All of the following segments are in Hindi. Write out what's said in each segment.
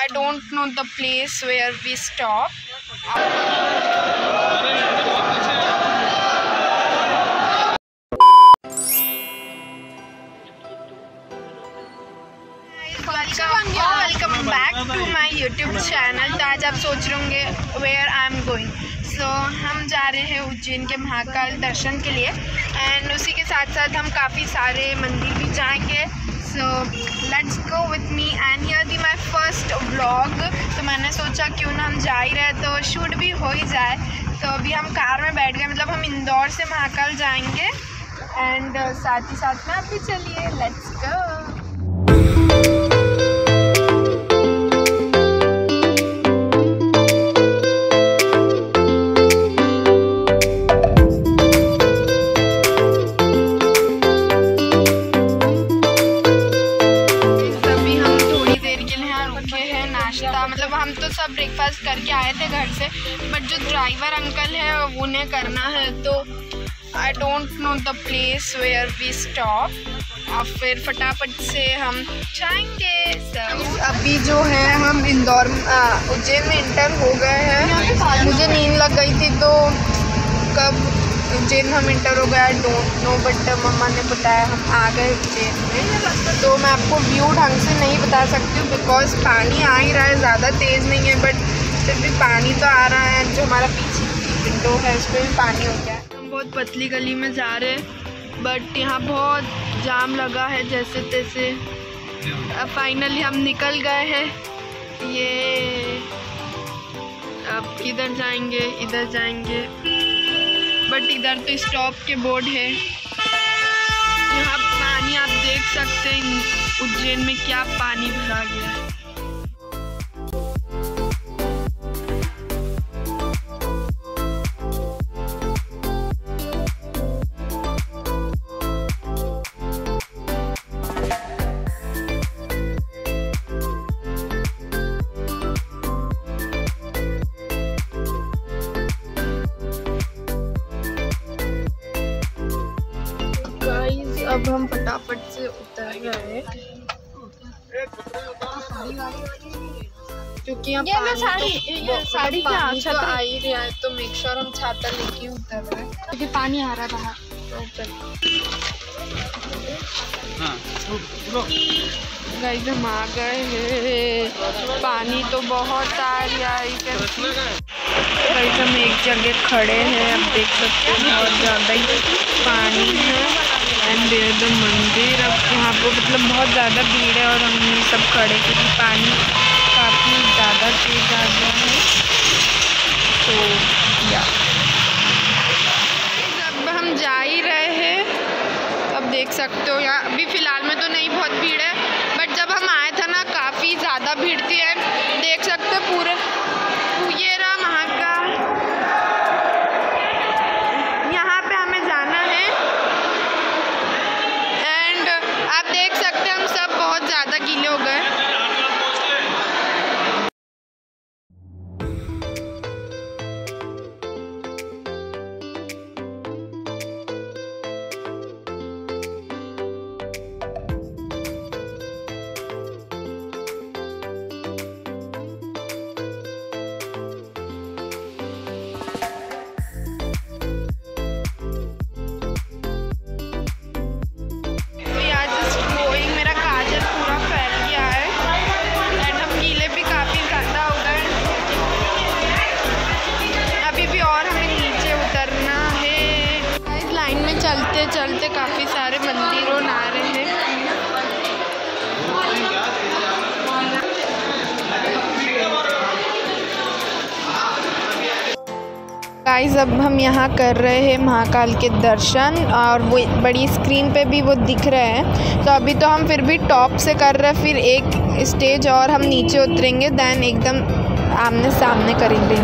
I don't know the place where we stop. Welcome back to my YouTube channel. तो आज आप सोच रहे होंगे where I am going. So हम जा रहे हैं उज्जैन के महाकाल दर्शन के लिए एंड उसी के साथ साथ हम काफ़ी सारे मंदिर भी जाएंगे. So let's go with me and here the my first vlog. तो मैंने सोचा क्यों ना हम जा ही रहे तो शूट भी हो ही जाए. तो अभी हम कार में बैठ गए, मतलब हम इंदौर से महाकाल जाएंगे एंड साथ ही साथ में आप भी चलिए. Let's go. मतलब हम तो सब ब्रेकफास्ट करके आए थे घर से, बट जो ड्राइवर अंकल है उन्हें करना है तो I don't know the place where we stop. अब फिर फटाफट से हम जाएंगे. अभी जो है हम इंदौर उज्जैन में इंटर हो गए हैं. मुझे नींद लग गई थी तो कब उज्जैन हम इंटर हो गया डोंट नो, बट मम्मा ने बताया हम आ गए उज्जैन में. तो मैं आपको व्यू ढंग से नहीं बता सकती हूँ बिकॉज पानी आ ही रहा है, ज़्यादा तेज़ नहीं है बट फिर भी पानी तो आ रहा है. जो हमारा पीछे की विंडो है उस पर भी पानी हो गया. हम बहुत पतली गली में जा रहे हैं बट यहाँ बहुत जाम लगा है जैसे तैसे. अब फाइनली हम निकल गए हैं. ये अब किधर जाएंगे, इधर जाएंगे बट इधर तो स्टॉप के बोर्ड है. यहाँ पानी आप देख सकते हैं उज्जैन में क्या पानी भरा गया है. अब हम फटाफट से उतर गए क्योंकि यहाँ साड़ी क्या अच्छा तो आ ही रहा है तो मेक श्योर हम छाता लेके उतर रहे हैं क्योंकि पानी आ रहा है बाहर. गाइस हम आ गए हैं. पानी तो बहुत आ रहा है. गाइस हम एक जगह खड़े हैं, आप देख सकते हैं बहुत ज़्यादा ही पानी है एंड द मंदिर. अब यहाँ पर मतलब बहुत ज़्यादा भीड़ है और हम सब खड़े क्योंकि पानी काफ़ी ज़्यादा तेज आ गया है. तो या अब हम जा ही रहे हैं. अब देख सकते हो यहाँ अभी फ़िलहाल में तो नहीं बहुत भीड़ है बट जब हम आए थे ना काफ़ी ज़्यादा भीड़ थी. एंड देख सकते हो पूरे ये रहा महाकाल. यहाँ पे हमें जाना है एंड आप देख सकते हैं हम सब बहुत ज़्यादा गीले हो गए. चलते चलते काफ़ी सारे मंदिरों आ रहे हैं. गाइस अब हम यहाँ कर रहे हैं महाकाल के दर्शन और वो बड़ी स्क्रीन पे भी वो दिख रहे हैं. तो अभी तो हम फिर भी टॉप से कर रहे हैं, फिर एक स्टेज और हम नीचे उतरेंगे देन एकदम आमने सामने करेंगे.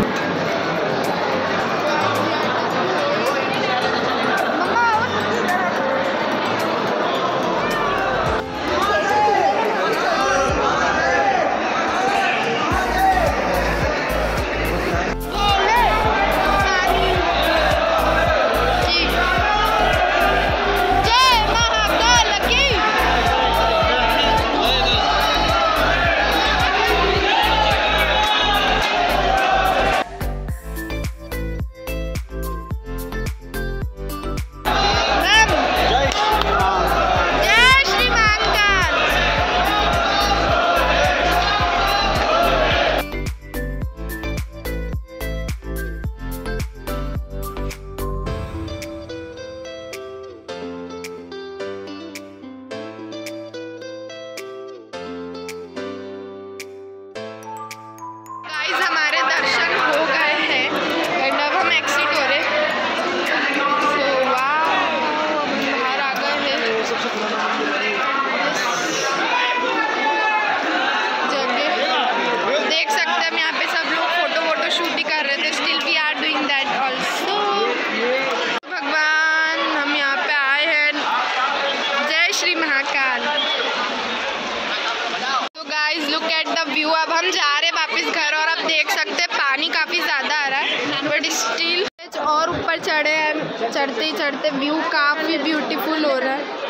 जा रहे हैं वापस घर और अब देख सकते हैं पानी काफ़ी ज़्यादा आ रहा है बट स्टिल और ऊपर चढ़े हैं। चढ़ते ही चढ़ते व्यू काफ़ी ब्यूटीफुल हो रहा है।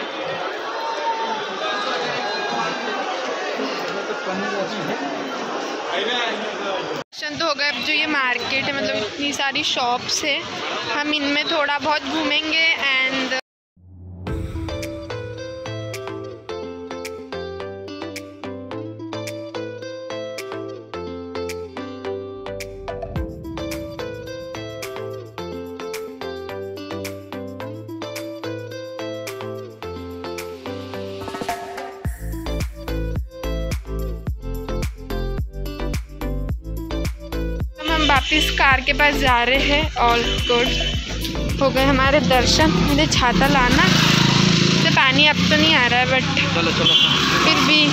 दर्शन तो हो गए। अब जो ये मार्केट है मतलब इतनी सारी शॉप्स है, हम इनमें थोड़ा बहुत घूमेंगे एंड वापिस कार के पास जा रहे हैं। ऑल गुड हो गए हमारे दर्शन। मुझे छाता लाना तो पानी अब तो नहीं आ रहा है बट चलो फिर भी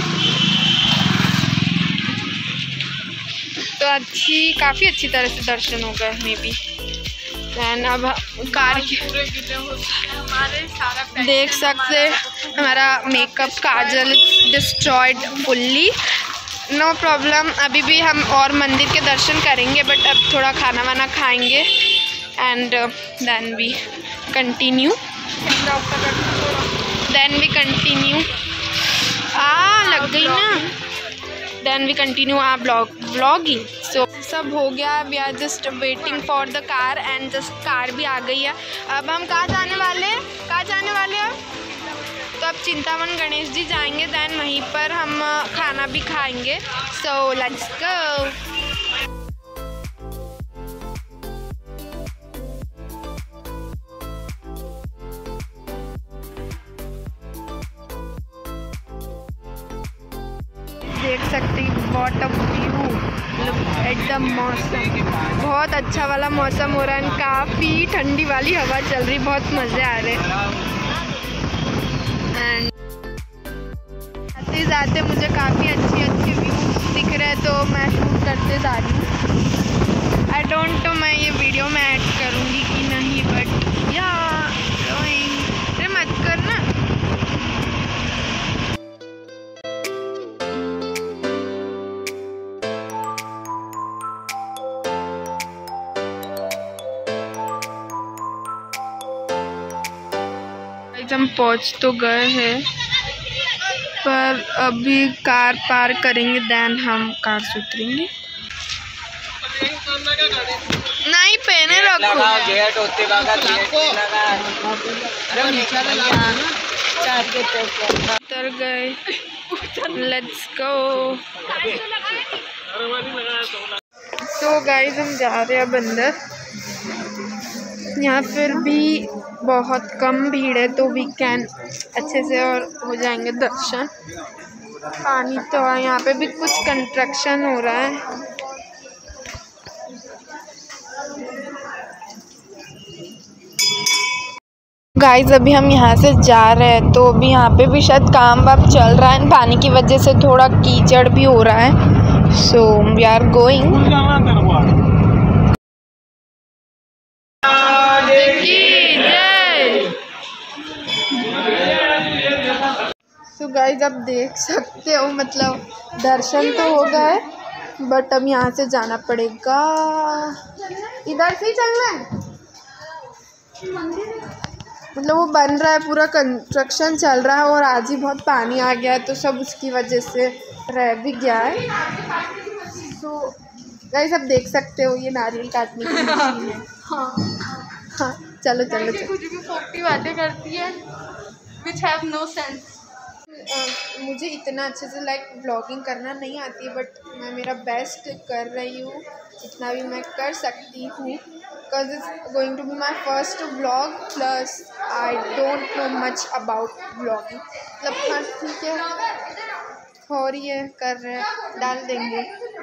तो काफ़ी अच्छी तरह से दर्शन हो गए मे बी। दैन अब कार की देख सकते हमारा मेकअप काजल डिस्ट्रॉयड फुल्ली। नो प्रॉब्लम, अभी भी हम और मंदिर के दर्शन करेंगे बट अब थोड़ा खाना वाना खाएंगे एंड देन वी कंटिन्यू लग गई ना। Then we continue our blogging. सो सब हो गया। We are just waiting for the car and just car भी आ गई है। अब हम कहाँ जाने वाले हैं? तो अब चिंतावन गणेश जी जाएंगे। दैन वहीं पर हम खाना भी खाएंगे। So let's go. देख सकते हैं what a view, look at the mausam. बहुत अच्छा वाला मौसम हो रहा है। काफ़ी ठंडी वाली हवा चल रही, बहुत मज़े आ रहे हैं। जाते मुझे काफ़ी अच्छी व्यू दिख रहे हैं तो मैं शूट करते जा रही हूँ। आई डोंट नो मैं ये वीडियो में ऐड करूँगी कि नहीं बट या अरे मत करना। हम पहुँच तो गए हैं पर अभी कार पार्क करेंगे देन हम कार से उतरेंगे। नहीं पहने रखो। उतर गए। Let's go. तो गाइस हम जा रहे हैं अब अंदर। यहाँ फिर भी बहुत कम भीड़ है तो वी कैन अच्छे से और हो जाएंगे दर्शन। पानी तो यहाँ पे भी कुछ कंस्ट्रक्शन हो रहा है। गाइस अभी हम यहाँ से जा रहे हैं तो अभी यहाँ पे भी शायद काम वाम चल रहा है। पानी की वजह से थोड़ा कीचड़ भी हो रहा है। So we are going. तो गाइस आप देख सकते हो मतलब दर्शन तो हो गए बट अब यहाँ से जाना पड़ेगा। इधर से ही चलना है। मतलब वो बन रहा है, पूरा कंस्ट्रक्शन चल रहा है और आज ही बहुत पानी आ गया है तो सब उसकी वजह से रह भी गया है। तो गाइस आप देख सकते हो ये नारियल काटने की मशीन है। हाँ चलो कुछ भी फोकटी बातें करती है which have no sense। मुझे इतना अच्छे से व्लॉगिंग करना नहीं आती है बट मैं मेरा बेस्ट कर रही हूँ जितना भी मैं कर सकती हूँ। Because it's going to be my first vlog plus I don't know much about vlogging. मतलब हाँ ठीक है हो रही है, कर रहे हैं, डाल देंगे।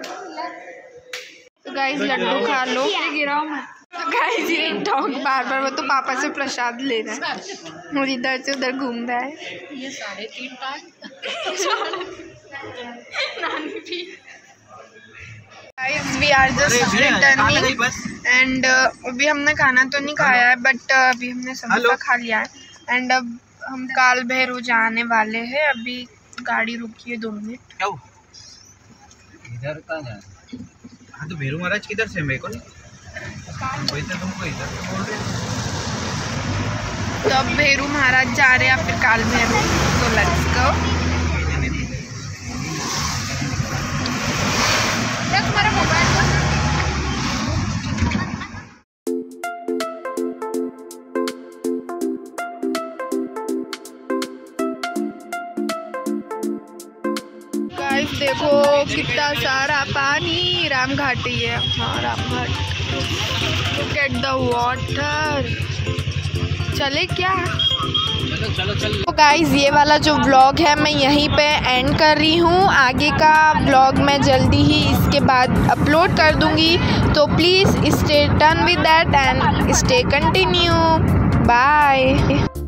तो गाइस लड्डू खा लो। गिराओ मत। तो गाइस ये डॉग बार वो तो पापा से प्रसाद ले रहा है और इधर से उधर घूम रहा है। ये 3.5 नानी भी। Guys we are just returning and अभी हमने खाना तो नहीं खाया है बट अभी हमने समोसा खा लिया है एंड अब हम काल भैरव जाने वाले हैं। अभी गाड़ी रुकी है 2 मिनट। इधर कहाँ जाए? हाँ तो भेरू महाराज किधर से मेरे को नहीं वही तो तुमको इधर बोल रहे हैं। तो अब भेरू महाराज जा रहे हैं फिर काल भैरव, तो लेट्स गो। तुम्हारा मोबाइल गाइस देखो कितना सारा पानी, रामघाटी है। हाँ Ramghat, look at the water. चले क्या? चलो तो गाइस ये वाला जो व्लॉग है मैं यहीं पे एंड कर रही हूँ। आगे का व्लॉग मैं जल्दी ही इसके बाद अपलोड कर दूँगी, तो please stay tuned with that and stay continue. Bye.